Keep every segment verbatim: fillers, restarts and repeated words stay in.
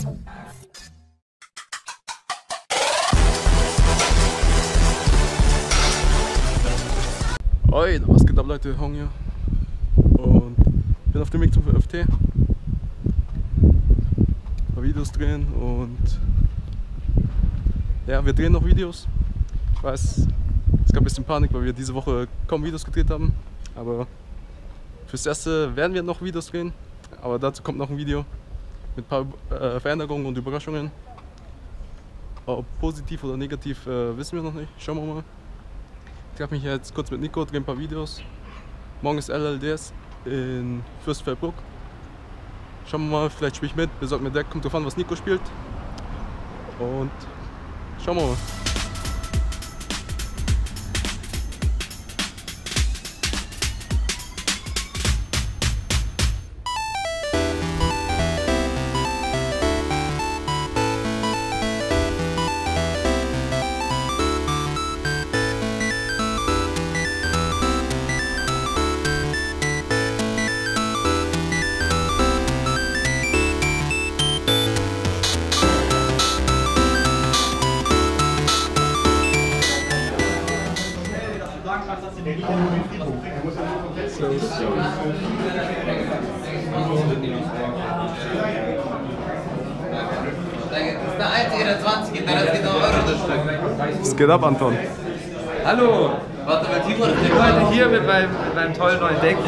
Oi, was geht ab Leute, Hong hier und bin auf dem Weg zum F T. Ein paar Videos drehen und ja, wir drehen noch Videos. Ich weiß, es gab ein bisschen Panik, weil wir diese Woche kaum Videos gedreht haben, aber fürs Erste werden wir noch Videos drehen, aber dazu kommt noch ein Video mit ein paar äh, Veränderungen und Überraschungen. Ob positiv oder negativ äh, wissen wir noch nicht, schauen wir mal. Ich treffe mich jetzt kurz mit Nico, drehe ein paar Videos. Morgen ist L L D S in Fürstenfeldbruck. Schauen wir mal, vielleicht spiele ich mit, besorgt mir Deck, kommt drauf an, was Nico spielt. Und schauen wir mal. Was geht ab, Anton? Hallo! Warte mal, Timo, ich bin heute hier mit meinem, mit meinem tollen neuen Deck.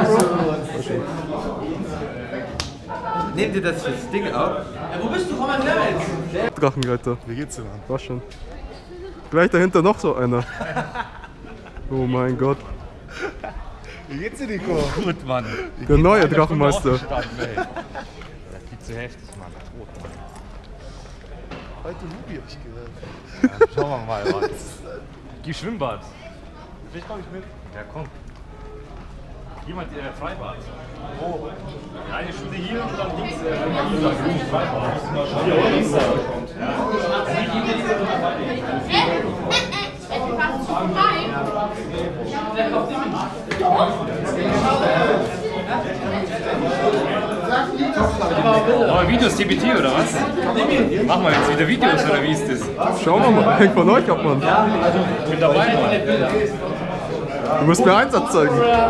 Nehmt ihr das fürs Ding auf? Ja, wo bist du? Komm mal her jetzt! Drachenreiter. Wie geht's dir, Mann? War schon. Gleich dahinter noch so einer. Oh mein Gott. Wie geht's dir, Nico? Gut, Mann. Der neue Drachenmeister. Das ist viel zu heftig, Mann. Tot, Mann. Heute Ruby hab ich gehört. Ja, schauen wir mal, was. Geh Schwimmbad. Vielleicht komm ich mit. Ja, komm. Jemand, der Freibad. Oh. Ja, eine Stunde hier und dann links. Äh, links Freibad. Hier links. Neue Videos, T B T oder was? Machen wir jetzt wieder Videos oder wie ist das? Schauen wir mal, hängt von euch ab, Mann. Ich bin dabei, Mann. Du musst mir Einsatz zeigen. Ja,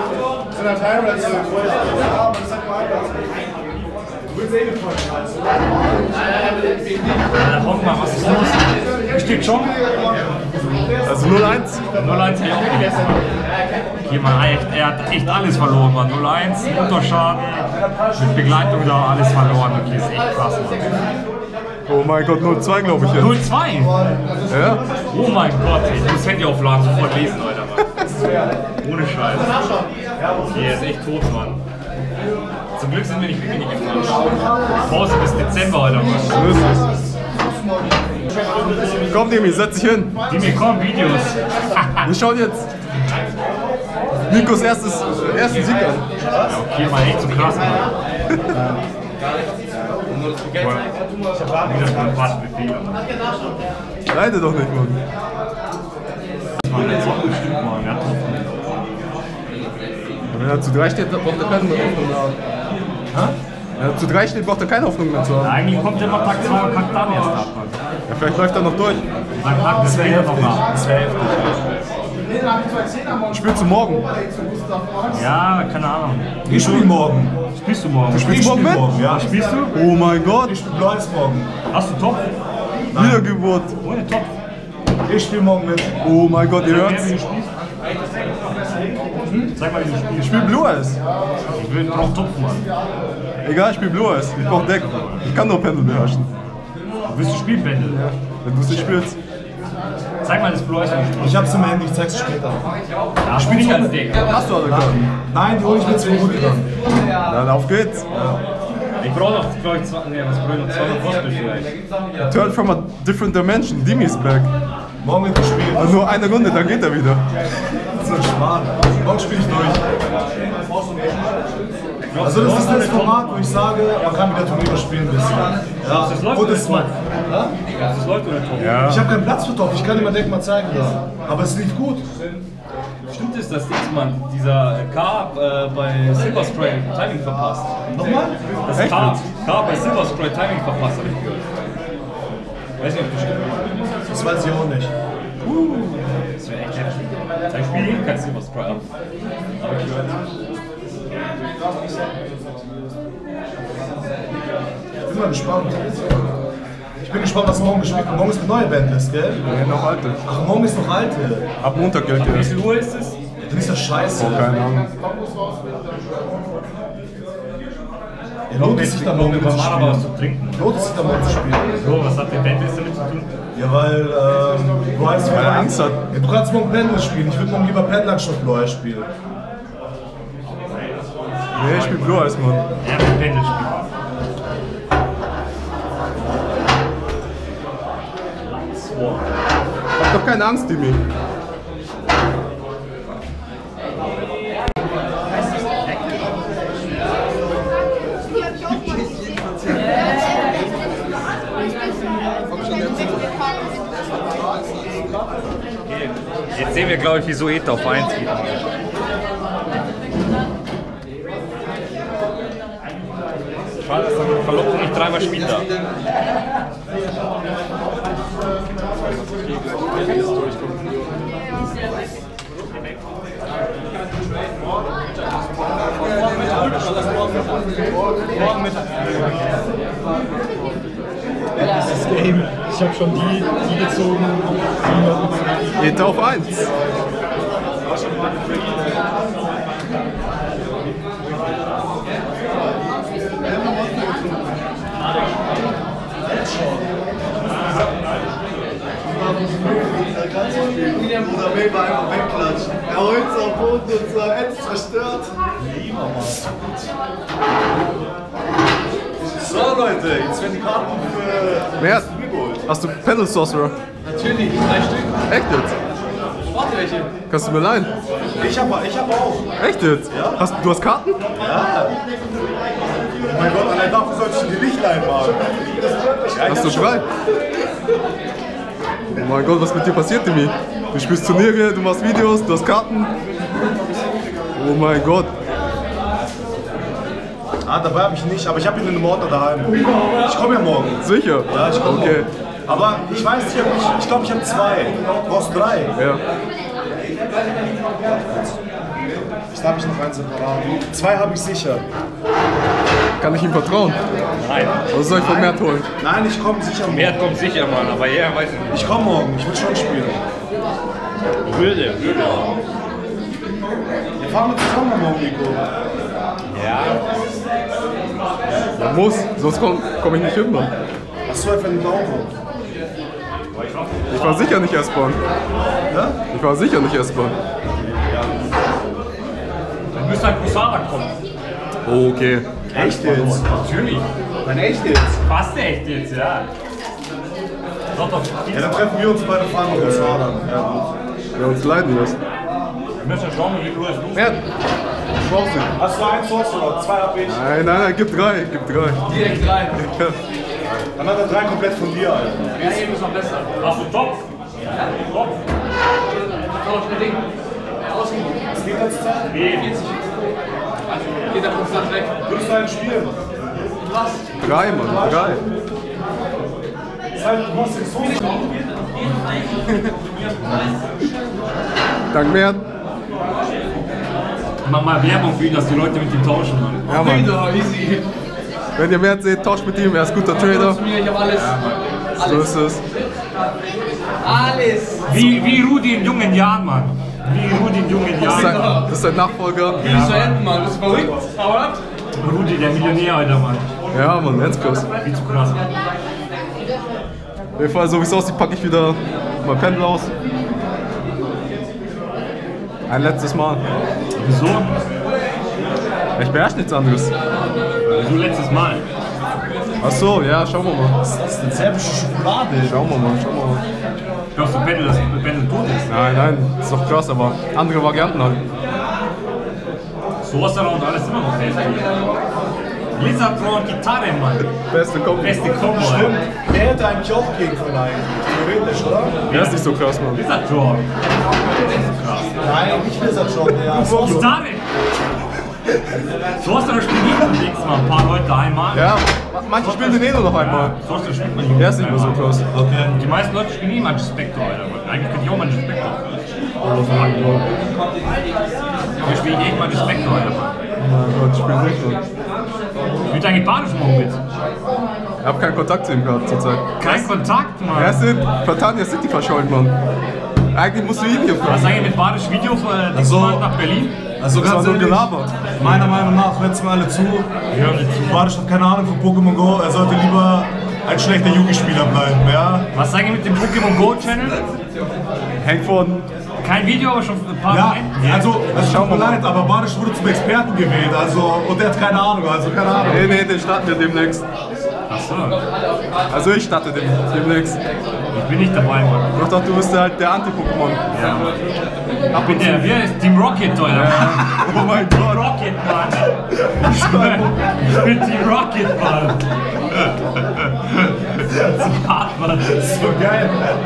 Honk mal, was ist los? Steht schon? Also null eins. null eins hätte ich auch gegessen. Hier, man, echt, er hat echt alles verloren, man. null eins, Unterschaden, mit Begleitung da alles verloren. Okay, ist echt krass, Mann. Oh mein Gott, null zwei glaube ich jetzt. null zwei? Ja? Oh mein Gott, ich muss Handy aufladen, sofort lesen, Alter, Mann. Ohne Scheiß. Okay, er ist echt tot, Mann. Zum Glück sind wir nicht wirklich gefahren. Pause bis Dezember, Alter, Mann. So ist es. Komm, Demi, setz dich hin. Demi, komm, Videos. Wir schauen jetzt Nikos erstes, ersten Sieg an. Ja, okay, mal echt so krass, Mann. Wieder ein paar Befehle. Leide doch nicht, Mann. Mann, der zockt bestimmt, Mann. Ja, Wenn er zu drei steht, braucht er keine Hoffnung mehr haben. Wenn er zu drei steht, braucht er keine Hoffnung mehr zu haben. eigentlich kommt immer Tag zwei und kackt dann erst ab, Mann. Ja, vielleicht läuft er noch durch. Dann kackt das später noch nach. Das wäre heftig. Spielst du morgen? Ja, keine Ahnung. Ich spiel morgen. Spielst du morgen? Spielst du morgen mit? Ja. Spielst du? Oh mein Gott. Ich spiel Blau morgen. Hast du Top? Wiedergeburt. Ohne Top. Ich spiel morgen mit. Oh mein Gott, ihr Wer, hört's. wie du spielst? Hm? Sag mal, wie du Ich spielst. spiel Blue Eyes. Ich will brauch Top, Mann. Egal, ich spiel Blue Eyes. Ich brauch Deck. Ich kann nur Pendel beherrschen. Willst du spielen, Bändel? Wenn du es nicht spielst. Zeig mal das Blue Eyes, wie du spielst. Ich hab's im Handy, ich zeig's später. Ja, spiel nicht als Deck. Hast du alle Karten? Nein, die hol ich mir zu Rudi dann. Dann auf geht's. Ich brauch noch, glaube ich, zwei, nee, was brauch ich noch? zweihundert Postbild vielleicht. Turn from a different dimension. Demi ist back. Morgen wird gespielt. Also nur eine Runde, dann geht er wieder. Das ist ein Schmarrn. Morgen spiel ich durch. Also das ist das Format, wo ich sage, man kann wieder Turniere spielen ein bisschen. Ja. Das läuft Und oder es Top? ja? Das läuft oder Top? Ja. Ich habe keinen Platz für Top, ich kann dir mal Deck mal zeigen da. Aber es lief gut. Stimmt es, dass Dingsmann, dieser K äh, bei Silver Scroll Timing verpasst? Nochmal? Das Echt K, jetzt? K bei Silver Scroll Timing verpasst, hab ich gehört. Weiß nicht, ob das stimmt. Das weiß ich auch nicht. Das wäre echt heftig. Sein Spiel geht kein Silver Scroll ab. Hab ich gehört. Ich bin mal gespannt. Ich bin gespannt, was morgen gespielt wird. Morgen ist eine neue Bandlist, gell? Ja, noch alte. Ach, morgen ist noch alte. Ab Montag gilt Wie das. viel Uhr ist es? Dann ist das scheiße. Oh, keine Ahnung. Ja, lohnt es sich dann morgen über zu Marabar was spielen? zu trinken. Lohnt es sich dann morgen zu spielen? So, was hat der Bandlist damit zu tun? Ja, weil ähm, du hast Weil er Angst hat. Ja, du kannst morgen Pendel spielen. Ich würde morgen lieber Pendel anstatt Blue Eyes spielen. Nee, ich spiel Blue Eyes, Mann. Ja, mit Bandlist spielen. Hab doch keine Angst, Dimi. Jetzt sehen wir, glaube ich, wie Soeta auf eins geht. Schade, dass er Verlobung nicht dreimal spielt da. Das Game. Ich habe schon die, die gezogen, die noch Geht auf eins. Bruder May war einfach wegklatschen. Er holt es auf Boden und sagt, jetzt zerstört. So Leute, jetzt werden die Karten für Wer? das Spiel geholt. Hast du Panel Sorcerer? Natürlich, drei Stück. Echt jetzt? Warte welche. Kannst du mir leihen? Ich hab, ich hab auch. Echt jetzt? Ja. Hast, du hast Karten? Ja. Oh mein Gott, allein dafür solltest du die nicht leihen machen. Ja, ich Hast du hab schon- drei? Oh mein Gott, was mit dir passiert, Dimi? Du spielst Turniere, du machst Videos, du hast Karten. Oh mein Gott. Ah, dabei habe ich nicht, aber ich habe ihn in einem Ordner daheim. Ich komme ja morgen. Sicher? Ja, ich komme Okay. morgen. Aber ich weiß nicht, ob ich, ich glaube, ich habe zwei. Du brauchst drei. Ja. Da habe ich noch eins separat. Zwei habe ich sicher. Kann ich ihm vertrauen? Nein. Oder soll ich von Mert holen? Nein, ich komme sicher morgen. Mehr kommt sicher, Mann, aber ja, weiß ich nicht. Ich komme morgen, ich will schon spielen. Würde, würde. Wir fahren zusammen morgen, Nico. Ja. Ja, muss, sonst komme komm ich nicht hin, Mann. Hast du einfach einen Daumen? Ich war sicher nicht S-Bahn. Ja? Ich war sicher nicht S-Bahn. Dann müsste ein Crusada kommen. Oh, okay. Echt jetzt? Natürlich. Nein, echt jetzt? Fast echt jetzt, ja. Doch, doch. Ja, dann treffen wir uns beide fahren auf das Radar. Ja, gut. Wer uns leiden lässt. Wir müssen schauen, wie viel Uhr es los Mert, ich brauch sie. Hast du eins oder zwei habe ich? Nein, nein, nein, gib drei, gib drei. Direkt rein. Dann hat er drei komplett von dir, Alter. Ja, eben ist noch besser. Hast du Topf? Topf? Tausch mit Ding. Außen. Was geht das Zeit? Nee. vierzig. Also geht der konstant weg. Würdest du einen spielen? Was? Drei, Mann, drei. Das heißt, du musst den so Dank Mert. Mach mal Werbung für ihn, dass die Leute mit ihm tauschen. Mann. Ja, Mann. Wieder, easy. Wenn ihr Mert seht, tauscht mit ihm, er ist guter Trader. Zu mir, ich hab alles. So ist es. Alles. Wie, wie Rudi in jungen Jahren, Mann. Wie Rudi in jungen Das ist sein, Jahren. das ist sein Nachfolger. Wie ist zu enden, Mann? Bist du verrückt? Aber Rudi, der Millionär, Alter, Mann. Ja, Mann, Endkurs. Viel zu krass. Auf jeden Fall, so wie es aussieht, packe ich wieder mein Pendel aus. Ein letztes Mal. Wieso? Ich beherrsche nichts anderes. Wieso letztes Mal? Ach so, ja, schauen wir mal. Das ist eine serbische Schokolade. Schauen wir mal, schauen wir mal. Glaubst du, Pendel, dass Pendel tot ist? Nein, nein, ist doch krass, aber andere Varianten halt. So was dann und alles immer noch heftig. Lizardron Gitarre, Mann. Beste Kombo. Beste Kombo, Stimmt. Alter. Der hätte eigentlich auch gehen können eigentlich. Theoretisch, oder? Der ist nicht so krass, Mann. Lizardron. Nein, nicht Lizard schon, der ist auch so. Gitarre. So hast du das Spiel nicht unterwegs, mal ein paar Leute einmal. Ja, manche spielen den eh nur noch einmal. So hast du das Spiel man Der ist nicht mehr so krass. Okay. Die meisten Leute spielen eh manches Spectre, Alter. Eigentlich könnte ich auch manches Spectre. Oder so lang. Wir spielen echt manches Spectre, Alter. Mein Gott, ich spiele nicht mehr. Spielt eigentlich Badisch morgen mit? Ich hab keinen Kontakt zu ihm gehabt zurzeit. Kein Kontakt, Mann. Er ist in Catania City verschollen, Mann. Eigentlich musst du ihn hier Was fragen. eigentlich mit Badisch Video von äh, Also- nach Berlin? Also Das war ganz nur ehrlich, gelabert. meiner Meinung nach, hört mir alle zu. Wir hören nicht zu. Badisch hat keine Ahnung von Pokémon Go, er sollte lieber ein schlechter Yugi-Spieler bleiben, ja? Was sagen wir mit dem Pokémon Go Channel? Hängt von. Kein Video, aber schon ein paar Ja, Mal. also, es Schauen tut mir wir mal. leid, aber Badisch wurde zum Experten gewählt, also, und der hat keine Ahnung, also keine Ahnung. Nee, nee, den starten wir demnächst. Achso, Also ich starte dem, demnächst. ich bin nicht dabei, Mann. Ich dachte, du bist halt der Anti-Pokémon. Ja, Mann. Ab und der, wie heißt Team Rocket, Alter? Oh mein Gott. Rocket, Mann. Ich bin Team Rocket, Mann. Das ist hart, Mann. So geil.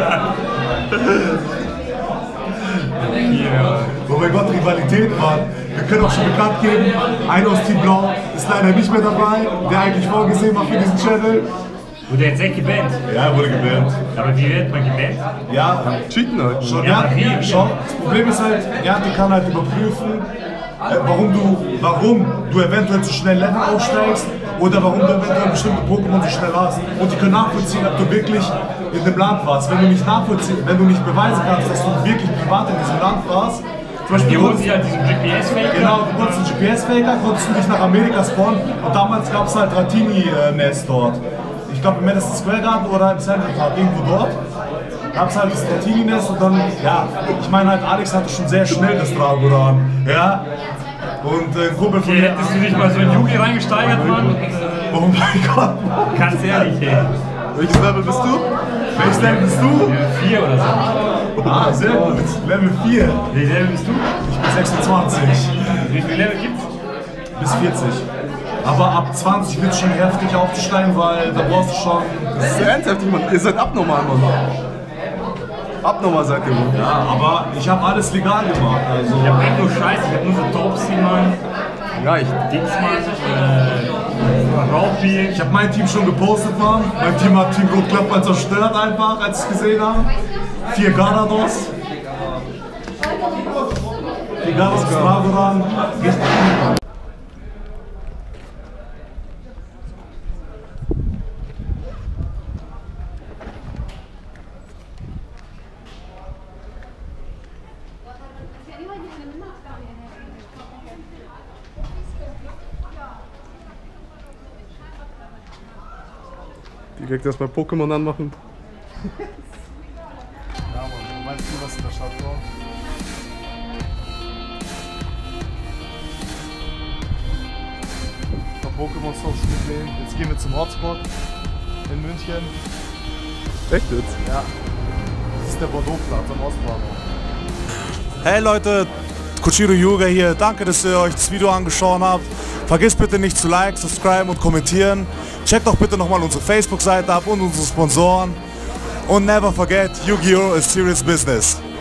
Ja. Oh mein Gott, Rivalität, Mann. Wir können auch schon bekannt geben, einer aus Team Blau ist leider nicht mehr dabei, der eigentlich vorgesehen war für diesen Channel. Wurde jetzt echt gebannt. Ja, er wurde gebannt. Aber wie wird man gebannt? Ja, Cheaten halt. schon, Ja, ja, aber wie? schon. Das Problem ist halt, ja, die kann halt überprüfen, äh, warum du, warum du eventuell zu schnell Level aufsteigst oder warum du eventuell bestimmte Pokémon so schnell hast. Und die können nachvollziehen, ob du wirklich in dem Land warst. Wenn du nicht nachvollziehen, wenn du nicht beweisen kannst, dass du wirklich privat in diesem Land warst, zum Beispiel Die du holen konntest- sich halt diesen G P S-Faker. Genau, du konntest einen G P S-Faker, konntest du dich nach Amerika spawnen und damals gab es halt Ratini-Nest dort. Ich glaube im Madison Square Garden oder im Central Park, irgendwo dort. Gab es halt das Ratini-Nest und dann, ja, ich meine halt, Alex hatte schon sehr schnell das Dragoran, ja. Und äh, ein Kumpel von Okay, mir, hättest du dich mal so in Yugi reingesteigert, Mann? oh mein Gott, Ganz ehrlich, ey. Welches Level bist du? welches Level bist du? Vier oder so. Ah, sehr gut, Level vier, Wie Level bist du? ich bin sechsundzwanzig Wie viele Level gibt's? bis vierzig. Aber ab zwanzig wird es schon heftig aufzusteigen, weil da brauchst du schon. Das ist ernst heftig, Mann. Ihr seid abnormal, Mann. Abnormal seid ihr, Mann. Ja, aber ich habe alles legal gemacht, also. Ich hab echt nur Scheiße, ich hab nur so Topsy, Mann. Ja, ich. Dings, Mann. Äh, Raupi. Ich habe mein Team schon gepostet, Mann. Mein Team hat Team Rot Club mal zerstört einfach, als ich es gesehen habe. Vier Garados. Vier Garados, Dragoran. Richtig gut. Direkt erst bei Pokémon anmachen. Ja, Mann, du weißt nie, was in der Stadt war. Ich hab Pokémon-Songs gesehen. Jetzt gehen wir zum Hotspot in München. Echt jetzt? Ja. Das ist der Bordeaux-Platz am Ostbahnhof. Hey Leute, Kochiro Yuga hier. Danke, dass ihr euch das Video angeschaut habt. Vergesst bitte nicht zu liken, subscriben und kommentieren. Checkt auch bitte nochmal unsere Facebook-Seite ab und unsere Sponsoren. Und never forget, Yu-Gi-Oh! is serious business.